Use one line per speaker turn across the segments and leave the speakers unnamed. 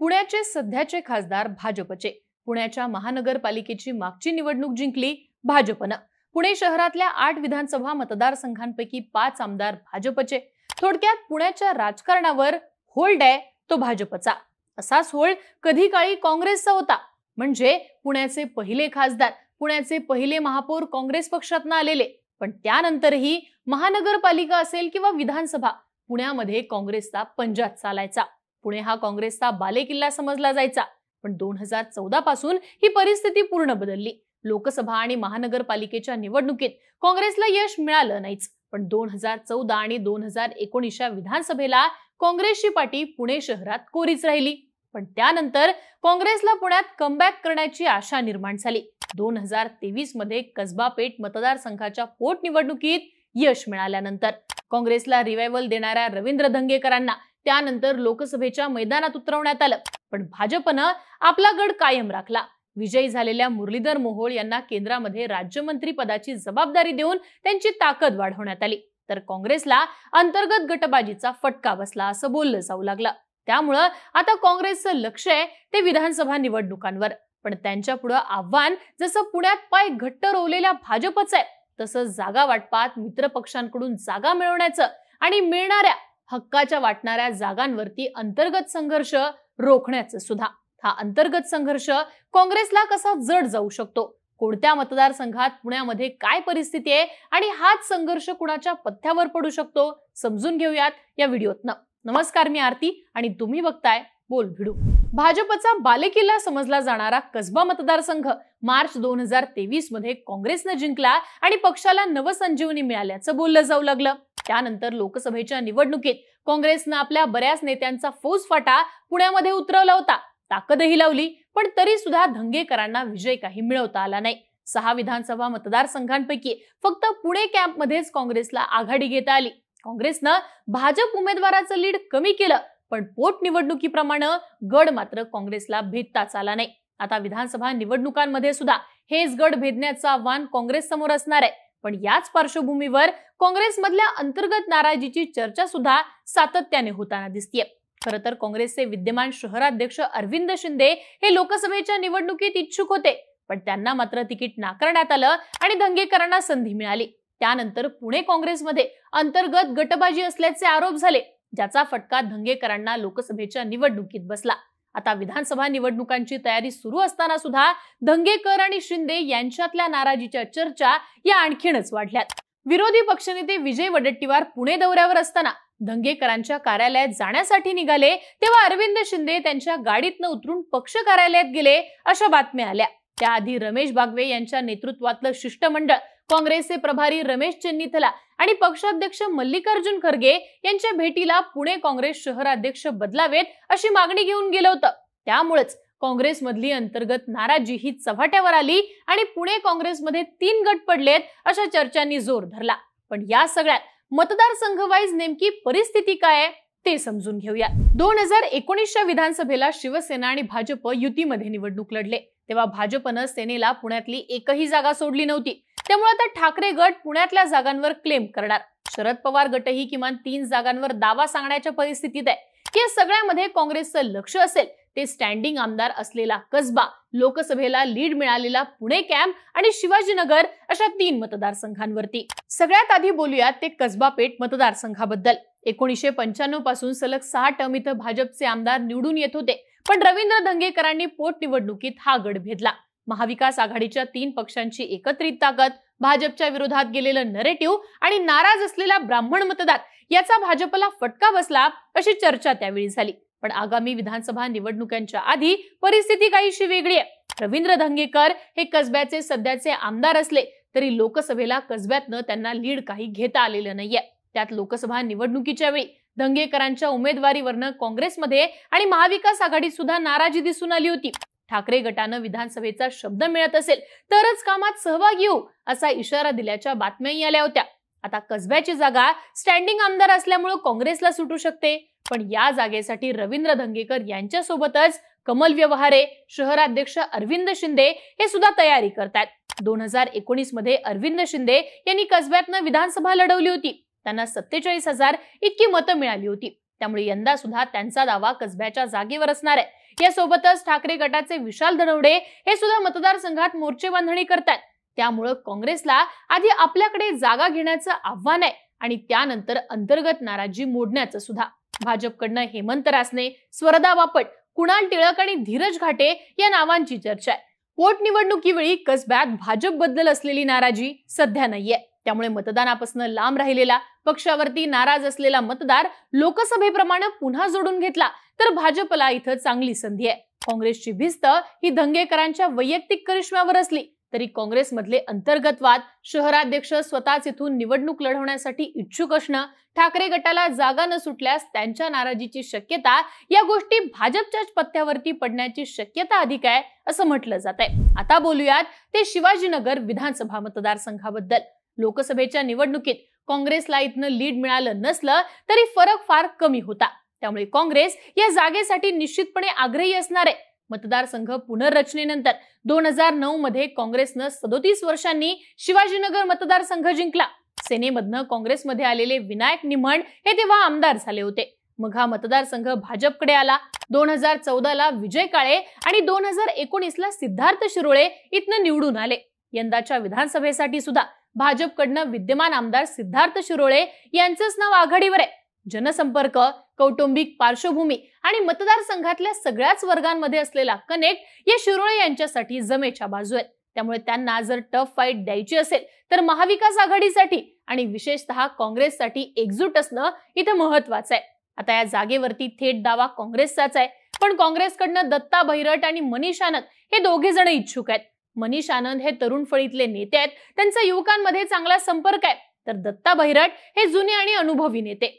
पुण्याचे सध्याचे खासदार भाजपचे। पुण्याच्या महानगरपालिकेची मागची निवडणूक जिंकली भाजपनं। पुणे शहरातल्या 8 विधानसभा मतदारसंघांपैकी 5 आमदार भाजपचे। थोडक्यात पुण्याच्या राजकारणावर होल्ड आहे तो भाजपचा। असाच होल्ड कधी काळी काँग्रेसचा होता। म्हणजे पुण्याचे पहिले खासदार, पुण्याचे पहिले महापौर काँग्रेस पक्षातून आलेले, पण त्यानंतरही महानगरपालिका असेल किंवा विधानसभा पुण्यामध्ये काँग्रेसचा पंजा चालायचा। पुणे हा काँग्रेसचा बालेकिल्ला समजला जायचा। पण 2014 पासून ही परिस्थिती पूर्ण बदलली। लोकसभा आणि महानगरपालिकेच्या निवडणुकीत काँग्रेसला यश मिळालं नाहीच, पण 2014 आणि 2019च्या विधानसभेला काँग्रेसची पाठी पुणे शहरात कोरीच राहिली। पण त्यानंतर काँग्रेसला पुण्यात कमबॅक करण्याची आशा निर्माण झाली। 2023 मध्ये कसबा पेठ मतदारसंघाच्या पोटनिवडणुकीत यश मिळाल्यानंतर काँग्रेसला रिवायवल देणाऱ्या रवींद्र धंगेकरांना त्यानंतर लोकसभेच्या मैदानात उतरवण्यात आलं। पण भाजपनं आपला गड कायम राखला। विजयी झालेल्या मुरलीधर मोहोळ यांना केंद्रामध्ये राज्यमंत्री पदाची जबाबदारी देऊन त्यांची ताकद वाढवण्यात आली, तर काँग्रेसला अंतर्गत गटबाजीचा फटका बसला असं बोललं जाऊ लागलं। त्यामुळं आता काँग्रेसचं लक्ष आहे ते विधानसभा निवडणुकांवर। पण त्यांच्या पुढे आव्हान जसं पुण्यात पाय घट्ट रोवलेल्या भाजपचं आहे, तसं जागा वाटपात मित्र पक्षांकडून जागा मिळवण्याचं आणि मिळणाऱ्या हक्काच्या वाटणाऱ्या जागांवरती अंतर्गत संघर्ष रोखण्याचं सुद्धा। हा अंतर्गत संघर्ष काँग्रेसला कसा जड जाऊ शकतो, कोणत्या मतदारसंघात पुण्यामध्ये काय परिस्थिती आहे आणि हाच संघर्ष कुणाच्या पथ्यावर पडू शकतो, समजून घेऊयात या व्हिडिओतनं। नमस्कार, मी आरती आणि तुम्ही बघताय बोल भिडू। भाजपचा बालेकिल्ला समजला जाणारा कसबा मतदारसंघ मार्च 2023 मध्ये काँग्रेसने जिंकला आणि पक्षाला नवसंजीवनी मिळाल्याचं बोललं जाऊ लागलं। त्यानंतर लोकसभेच्या निवडणुकीत काँग्रेसने आपल्या बऱ्याच नेत्यांचा फौजफाटा पुण्यामध्ये उतरवला होता, ताकदही लावली, पण तरी सुद्धा धंगेकरांना विजय काही मिळवता आला नाही। 6 विधानसभा मतदारसंघांपैकी फक्त पुणे कॅम्पमध्येच काँग्रेसला आघाडी घेता आली। काँग्रेसनं भाजप उमेदवाराचं लीड कमी केलं, पण पोटनिवडणुकीप्रमाणे गड मात्र काँग्रेसला भेदताच आला नाही। आता विधानसभा निवडणुकांमध्ये सुद्धा हेच गड भेदण्याचं आव्हान काँग्रेस समोर असणार आहे। पण याच पार्श्वभूमीवर काँग्रेसमधल्या अंतर्गत नाराजीची चर्चा सुद्धा सातत्याने होताना दिसतेय। खरं तर काँग्रेसचे विद्यमान शहराध्यक्ष अरविंद शिंदे हे लोकसभेच्या निवडणुकीत इच्छुक होते, पण त्यांना मात्र तिकीट नाकारण्यात आलं आणि धंगेकरांना संधी मिळाली। त्यानंतर पुणे काँग्रेसमध्ये अंतर्गत गटबाजी असल्याचे आरोप झाले, ज्याचा फटका धंगेकरांना लोकसभेच्या निवडणुकीत बसला। आता विधानसभा निवडणुकांची तयारी सुरू असताना सुद्धा धंगेकर आणि शिंदे यांच्यातल्या नाराजीच्या चर्चा या आणखीनच वाढल्यात। विरोधी पक्षनेते विजय वडेट्टीवार पुणे दौऱ्यावर असताना धंगेकरांच्या कार्यालयात जाण्यासाठी निघाले, तेव्हा अरविंद शिंदे त्यांच्या गाडीतनं उतरून पक्ष कार्यालयात गेले अशा बातम्या आल्या। त्याआधी रमेश बागवे यांच्या नेतृत्वातलं शिष्टमंडळ काँग्रेसचे प्रभारी रमेश चेन्नीथला आणि पक्षाध्यक्ष मल्लिकार्जुन खरगे यांच्या भेटीला पुणे काँग्रेस शहराध्यक्ष बदलावेत अशी मागणी घेऊन गेलं होतं। त्यामुळेच काँग्रेसमधली अंतर्गत नाराजी ही चव्हाट्यावर आली आणि पुणे काँग्रेसमध्ये 3 गट पडलेत अशा चर्चांनी जोर धरला। पण या सगळ्यात मतदारसंघ वाईज नेमकी परिस्थिती काय आहे ते समजून घेऊया। 2019च्या विधानसभेला शिवसेना आणि भाजप युतीमध्ये निवडणूक लढले, तेव्हा भाजपनं सेनेला पुण्यातली एकही जागा सोडली नव्हती। त्यामुळे आता ठाकरे गट पुण्यातल्या जागांवर क्लेम करणार। शरद पवार गटही किमान 3 जागांवर दावा सांगण्याच्या परिस्थितीत आहे। या सगळ्यामध्ये काँग्रेसचं लक्ष असेल ते स्टँडिंग आमदार असलेला कसबा, लोकसभेला लीड मिळालेला पुणे कॅम्प आणि शिवाजीनगर अशा 3 मतदारसंघांवरती। सगळ्यात आधी बोलूयात ते कसबा पेठ मतदारसंघाबद्दल। 1995 पासून सलग 6 टर्म इथं भाजपचे आमदार निवडून येत होते, पण रवींद्र धंगेकरांनी पोटनिवडणुकीत हा गड भेदला। महाविकास आघाडीच्या 3 पक्षांची एकत्रित ताकद, भाजपच्या विरोधात गेलेलं नरेटिव्ह आणि नाराज असलेला ब्राह्मण मतदार याचा भाजपला फटका बसला अशी चर्चा त्यावेळी झाली। पण आगामी विधानसभा निवडणुकांच्या आधी परिस्थिती काहीशी वेगळी आहे। रवींद्र धंगेकर हे कसब्याचे सध्याचे आमदार असले तरी लोकसभेला कसब्यातनं त्यांना लीड काही घेता आलेलं नाहीये। त्यात लोकसभा निवडणुकीच्या वेळी धंगेकरांच्या उमेदवारीवरनं काँग्रेसमध्ये आणि महाविकास आघाडीत सुद्धा नाराजी दिसून आली होती। ठाकरे गटानं विधानसभेचा शब्द मिळत असेल तरच कामात सहभागी होऊ असा इशारा दिल्याच्या बातम्याही आल्या होत्या। आता कसब्याची जागा स्टँडिंग आमदार असल्यामुळे काँग्रेसला सुटू शकते, पण या जागेसाठी रवींद्र धंगेकर यांच्यासोबतच कमल व्यवहारे, शहराध्यक्ष अरविंद शिंदे हे सुद्धा तयारी करतात। 2019 मध्ये अरविंद शिंदे यांनी कसब्यातनं विधानसभा लढवली होती। त्यांना 47,000 इतकी मतं मिळाली होती। त्यामुळे यंदा सुद्धा त्यांचा दावा कसब्याच्या जागेवर असणार आहे। यासोबतच ठाकरे गटाचे विशाल धनवडे हे सुद्धा मतदारसंघात मोर्चे बांधणी करतात। त्यामुळे काँग्रेसला आधी आपल्याकडे जागा घेण्याचं आव्हान आहे आणि त्यानंतर अंतर्गत नाराजी मोडण्याचं सुद्धा। भाजपकडनं हेमंत रासने, स्वरदा बापट, कुणाल टिळक आणि धीरज घाटे या नावांची चर्चा आहे। पोटनिवडणुकीवेळी कसब्यात भाजपबद्दल असलेली नाराजी सध्या नाहीये, त्यामुळे मतदानापासून लांब राहिलेला, पक्षावरती नाराज असलेला मतदार लोकसभेप्रमाणे पुन्हा जोडून घेतला तर भाजपला इथं चांगली संधी आहे। काँग्रेसची भिस्त ही दंगेकरांच्या वैयक्तिक करिश्म्यावर असली तरी काँग्रेसमधले अंतर्गत वाद, शहराध्यक्ष स्वतःच इथून निवडणूक लढवण्यासाठी इच्छुक असणं, ठाकरे गटाला जागा न सुटल्यास त्यांच्या नाराजीची शक्यता, या गोष्टी भाजपच्याच पत्त्यावरती पडण्याची शक्यता अधिक आहे असं म्हटलं जात आहे। आता बोलूयात ते शिवाजीनगर विधानसभा मतदारसंघाबद्दल। लोकसभेच्या निवडणुकीत काँग्रेसला इथनं लीड मिळालं नसलं तरी फरक फार कमी होता, त्यामुळे काँग्रेस या जागेसाठी निश्चितपणे आग्रही असणार आहे। मतदारसंघ पुनर्रचनेनंतर 2009 मध्ये काँग्रेसनं 37 वर्षांनी शिवाजीनगर मतदारसंघ जिंकला। सेनेमधनं काँग्रेसमध्ये आलेले विनायक निमण हे तेव्हा आमदार झाले होते। मग हा मतदारसंघ भाजपकडे आला। 2014 ला विजय काळे आणि 2019 ला सिद्धार्थ शिरोळे इथनं निवडून आले। यंदाच्या विधानसभेसाठी सुद्धा भाजपकडनं विद्यमान आमदार सिद्धार्थ शिरोळे यांचंच नाव आघाडीवर आहे। जनसंपर्क, कौटुंबिक पार्श्वभूमी आणि मतदारसंघातल्या सगळ्याच वर्गांमध्ये असलेला कनेक्ट या शिरोळे यांच्यासाठी जमेच्या बाजू आहेत। त्यामुळे त्यांना जर टफ फाईट द्यायची असेल तर महाविकास आघाडीसाठी आणि विशेषतः काँग्रेससाठी एकजूट असणं इथे महत्वाचं आहे। आता या जागेवरती थेट दावा काँग्रेसचाच आहे, पण काँग्रेसकडनं दत्ता बहिरट आणि मनीष आनंद हे दोघे जण इच्छुक आहेत। मनीष आनंद हे तरुण फळीतले नेते आहेत, त्यांचा युवकांमध्ये चांगला संपर्क आहे, तर दत्ता बहिरट हे जुने आणि अनुभवी नेते।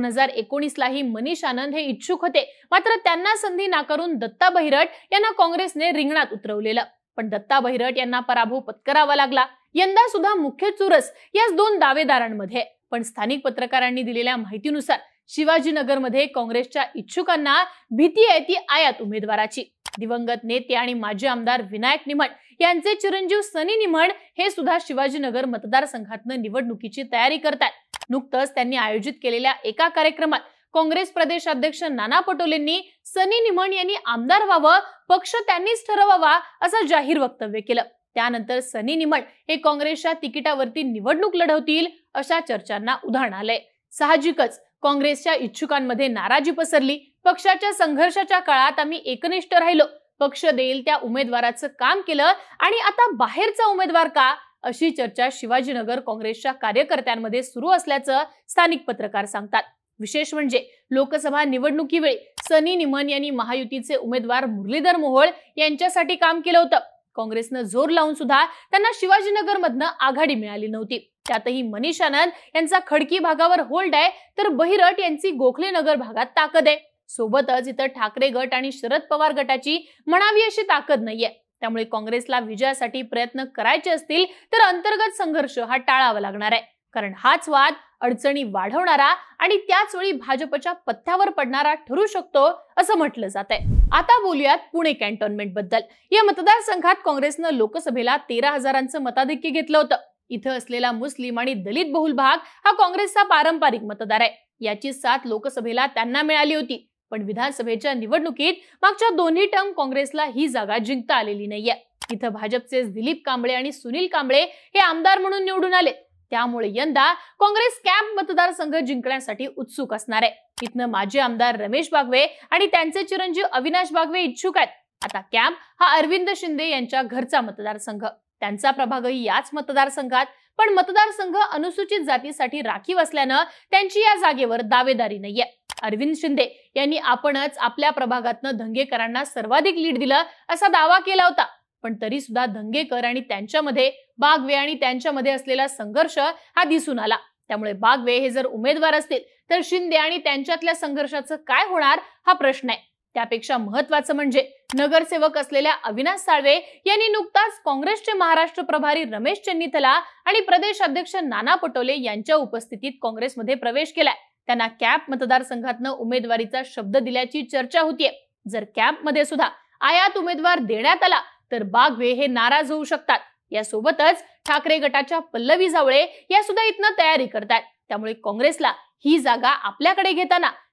2019 लाही मनीष आनंद हे इच्छुक होते, मात्र त्यांना संधी नाकारून दत्ता बहिरट यांना काँग्रेसने रिंगणात उतरवलेलं, पण दत्ता बहिरट यांना पराभव पत्करावा लागला। यंदा सुद्धा मुख्य चुरस याच दोन दावेदारांमध्ये, पण स्थानिक पत्रकारांनी दिलेल्या माहितीनुसार शिवाजीनगरमध्ये काँग्रेसच्या इच्छुकांना भीती आहे ती आयात उमेदवाराची। दिवंगत नेते आणि माजी आमदार विनायक निमण यांचे चिरंजीव सनी निमण हे सुद्धा शिवाजीनगर मतदारसंघातनं निवडणुकीची तयारी करतात। नुकतंच त्यांनी आयोजित केलेल्या एका कार्यक्रमात काँग्रेस प्रदेशाध्यक्ष नाना पटोलेंनी सनी निमण यांनी आमदार व्हावं, पक्ष त्यांनीच ठरवावा असं जाहीर वक्तव्य केलं। त्यानंतर सनी निमण हे काँग्रेसच्या तिकिटावरती निवडणूक लढवतील अशा चर्चांना उधाण आलंय। साहजिकच काँग्रेसच्या इच्छुकांमध्ये नाराजी पसरली। पक्षाच्या संघर्षाच्या काळात आम्ही एकनिष्ठ राहिलो, पक्ष देईल त्या उमेदवाराचं काम केलं आणि आता बाहेरचा उमेदवार का, अशी चर्चा शिवाजीनगर काँग्रेसच्या कार्यकर्त्यांमध्ये सुरू असल्याचं स्थानिक पत्रकार सांगतात। विशेष म्हणजे लोकसभा निवडणुकीवेळी सनी निमण यांनी महायुतीचे उमेदवार मुरलीधर मोहोळ यांच्यासाठी काम केलं होतं। काँग्रेसनं जोर लावून सुद्धा त्यांना शिवाजीनगर मधनं आघाडी मिळाली नव्हती। त्यातही मनीष आनंद यांचा खडकी भागावर होल्ड आहे, तर बहिरट यांची गोखले नगर भागात ताकद आहे। सोबतच इतर ठाकरे गट आणि शरद पवार गटाची म्हणावी अशी ताकद नाहीये। त्यामुळे काँग्रेसला विजयासाठी प्रयत्न करायचे असतील तर अंतर्गत संघर्ष हा टाळावा लागणार आहे, कारण हाच वाद अडचणी वाढवणारा आणि त्याच वेळी भाजपच्या पथ्यावर पडणारा ठरू शकतो असं म्हटलं जात आहे। आता बोलूयात पुणे कॅन्टोन्मेंट बद्दल। या मतदारसंघात काँग्रेसनं लोकसभेला 13,000चं मताधिक्य घेतलं होतं। इथं असलेला मुस्लिम आणि दलित बहुल भाग हा काँग्रेसचा पारंपरिक मतदार आहे, याची साथ लोकसभेला त्यांना मिळाली होती। पण विधानसभेच्या निवडणुकीत मागच्या दोन्ही टर्म काँग्रेसला ही जागा जिंकता आलेली नाहीये। इथं भाजपचे दिलीप कांबळे आणि सुनील कांबळे हे आमदार म्हणून निवडून आले, त्यामुळे यंदा काँग्रेस कॅम्प मतदारसंघ जिंकण्यासाठी उत्सुक असणार आहे। इथनं माजी आमदार रमेश बागवे आणि त्यांचे चिरंजीव अविनाश बागवे इच्छुक आहेत। आता कॅम्प हा अरविंद शिंदे यांच्या घरचा मतदारसंघ, त्यांचा प्रभागही याच मतदारसंघात, पण मतदारसंघ अनुसूचित जातीसाठी राखीव असल्यानं त्यांची या जागेवर दावेदारी नाहीये। अरविंद शिंदे यांनी आपणच आपल्या प्रभागातनं दंगेकरांना सर्वाधिक लीड दिलं असा दावा केला होता, पण तरी सुद्धा दंगेकर आणि त्यांच्यामध्ये बागवे आणि त्यांच्यामध्ये असलेला संघर्ष हा दिसून आला। त्यामुळे बागवे हे जर उमेदवार असतील तर शिंदे आणि त्यांच्यातल्या संघर्षाचं काय होणार हा प्रश्न आहे। त्यापेक्षा महत्त्वाचं म्हणजे नगरसेवक असलेल्या अविनाश साळवे यांनी नुकताच काँग्रेसचे महाराष्ट्र प्रभारी रमेश चन्नीथला आणि प्रदेश अध्यक्ष नाना पटोले यांच्या उपस्थितीत काँग्रेसमध्ये प्रवेश केलाय। त्यांना कॅम्प मतदारसंघातनं उमेदवारीचा शब्द दिल्याची चर्चा होतीये। जर कॅम्प मध्ये सुद्धा आयात उमेदवार देण्यात आला तर बागवे हे नाराज होऊ शकतात। यासोबतच ठाकरे गटाच्या पल्लवी जावळे या सुद्धा इथनं तयारी करतात। त्यामुळे काँग्रेसला ही जागा आपल्याकडे घेताना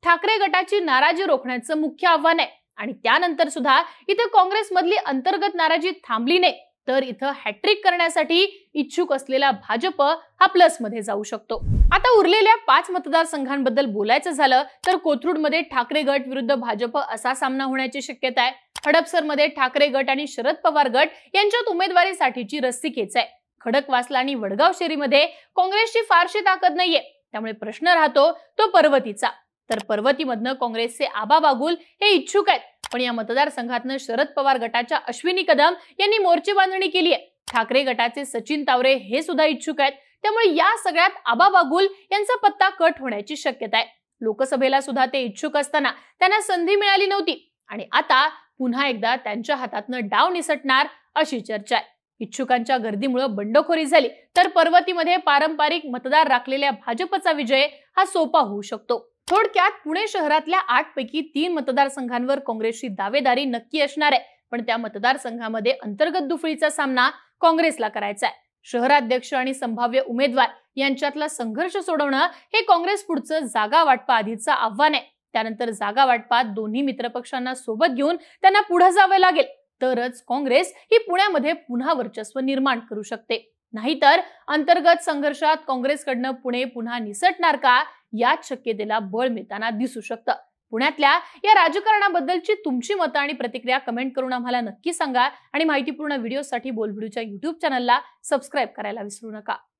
ठाकरे गटाची नाराजी रोखण्याचं मुख्य आव्हान आहे आणि त्यानंतर सुद्धा इथे काँग्रेसमधली अंतर्गत नाराजी थांबली नाही तर इथं हॅट्रिक करण्यासाठी इच्छुक असलेला भाजप हा प्लस मध्ये जाऊ शकतो। आता उरलेल्या 5 मतदारसंघांबद्दल बोलायचं झालं तर कोथरूडमध्ये ठाकरे गट विरुद्ध भाजप असा सामना होण्याची शक्यता आहे। हडपसरमध्ये ठाकरे गट आणि शरद पवार गट यांच्यात उमेदवारीसाठीची रस्सीखेच आहे। खडकवासला आणि वडगाव शेरीमध्ये काँग्रेसची फारशी ताकद नाहीये, त्यामुळे प्रश्न राहतो तो पर्वतीचा। तर पर्वतीमधनं काँग्रेसचे आबा बागुल हे इच्छुक आहेत, पण या मतदारसंघातनं शरद पवार गटाच्या अश्विनी कदम यांनी मोर्चे बांधणी केली आहे। ठाकरे गटाचे सचिन तावरे हे सुद्धा इच्छुक आहेत, त्यामुळे या सगळ्यात आबा बागुल यांचा पत्ता कट होण्याची शक्यता आहे। लोकसभेला सुद्धा ते इच्छुक असताना त्यांना संधी मिळाली नव्हती आणि आता पुन्हा एकदा त्यांच्या हातातनं डाव निसटणार अशी चर्चा आहे। इच्छुकांच्या गर्दीमुळे बंडखोरी झाली तर पर्वतीमध्ये पारंपरिक मतदार राखलेल्या भाजपचा विजय हा सोपा होऊ शकतो। थोडक्यात पुणे शहरातल्या 8 पैकी 3 मतदारसंघांवर काँग्रेसची दावेदारी नक्की असणार आहे, पण त्या मतदारसंघामध्ये अंतर्गत दुफळीचा सामना काँग्रेसला करायचा आहे। शहराध्यक्ष आणि संभाव्य उमेदवार यांच्यातला संघर्ष सोडवणं हे काँग्रेस पुढचं जागा वाटपा आधीचं आव्हान आहे। त्यानंतर जागा वाटपात दोन्ही मित्रपक्षांना सोबत घेऊन त्यांना पुढे जावे लागेल, तरच काँग्रेस ही पुण्यामध्ये पुन्हा वर्चस्व निर्माण करू शकते। नाहीतर अंतर्गत संघर्षात काँग्रेसकडनं पुणे पुन्हा निसटणार का याच शक्यतेला बळ मिळताना दिसू शकतं। पुण्यातल्या या राजकारणाबद्दलची तुमची मतं आणि प्रतिक्रिया कमेंट करून आम्हाला नक्की सांगा आणि माहितीपूर्ण व्हिडिओसाठी बोलबिडूच्या YouTube चॅनलला सबस्क्राईब करायला विसरू नका।